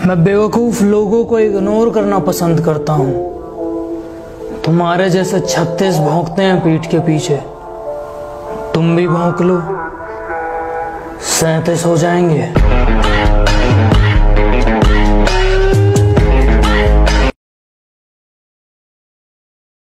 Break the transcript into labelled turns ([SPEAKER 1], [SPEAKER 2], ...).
[SPEAKER 1] मैं बेवकूफ लोगों को इग्नोर करना पसंद करता हूं। तुम्हारे जैसे 36 भौंकते हैं पीठ के पीछे, तुम भी भौंक लो, 37 हो जाएंगे।